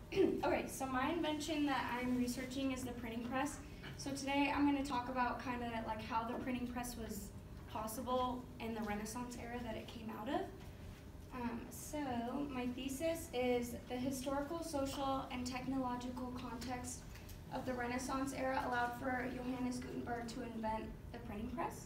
Okay, so my invention that I'm researching is the printing press. So today I'm going to talk about kind of like how the printing press was possible in the Renaissance era that it came out of. So my thesis is the historical, social, and technological context of the Renaissance era allowed for Johannes Gutenberg to invent the printing press.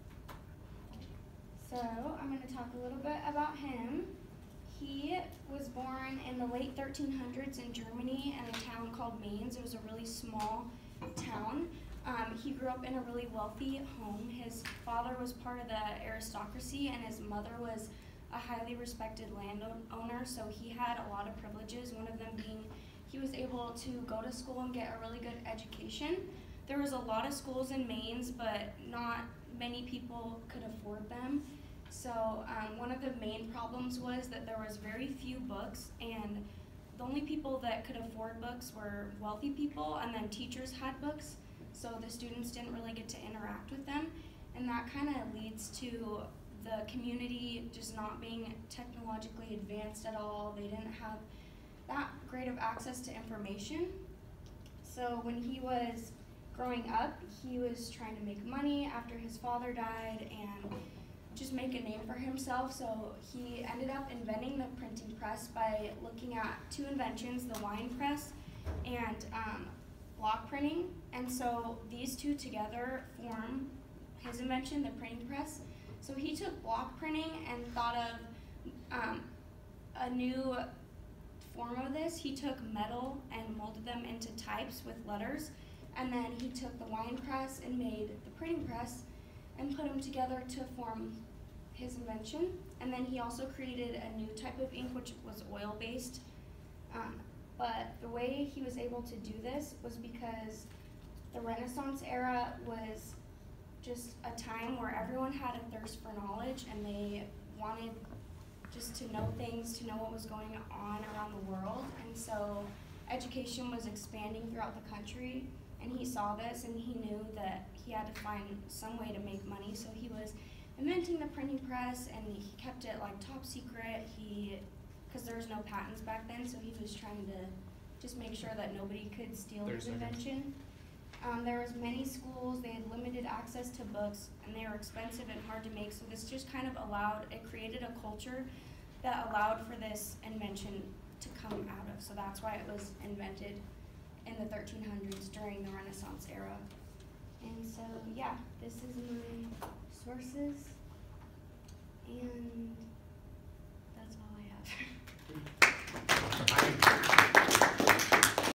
So I'm going to talk a little bit about him. He was born in the late 1300s in Germany in a town called Mainz. It was a really small town. He grew up in a really wealthy home. His father was part of the aristocracy and his mother was a highly respected landowner, so he had a lot of privileges, one of them being he was able to go to school and get a really good education. There was a lot of schools in Mainz, but not many people could afford them. So one of the main problems was that there was very few books, and the only people that could afford books were wealthy people, and then teachers had books, so the students didn't really get to interact with them. And that kind of leads to the community just not being technologically advanced at all. They didn't have that great of access to information. So when he was growing up, he was trying to make money after his father died and just make a name for himself. So he ended up inventing the printing press by looking at two inventions, the wine press and block printing. And so these two together form his invention, the printing press. So he took block printing and thought of a new form of this. He took metal and molded them into types with letters, and then he took the wine press and made the printing press and put them together to form his invention. And then he also created a new type of ink which was oil-based. But the way he was able to do this was because the Renaissance era was just a time where everyone had a thirst for knowledge and they wanted just to know things, to know what was going on around the world. And so education was expanding throughout the country, and he saw this and he knew that he had to find some way to make money. So he was inventing the printing press, and he kept it like top secret. Because there was no patents back then, so he was trying to just make sure that nobody could steal his invention. There was many schools, they had limited access to books, and they were expensive and hard to make, so this just kind of created a culture that allowed for this invention to come out of. So that's why it was invented in the 1300s during the Renaissance era. And so, yeah, this is my sources, and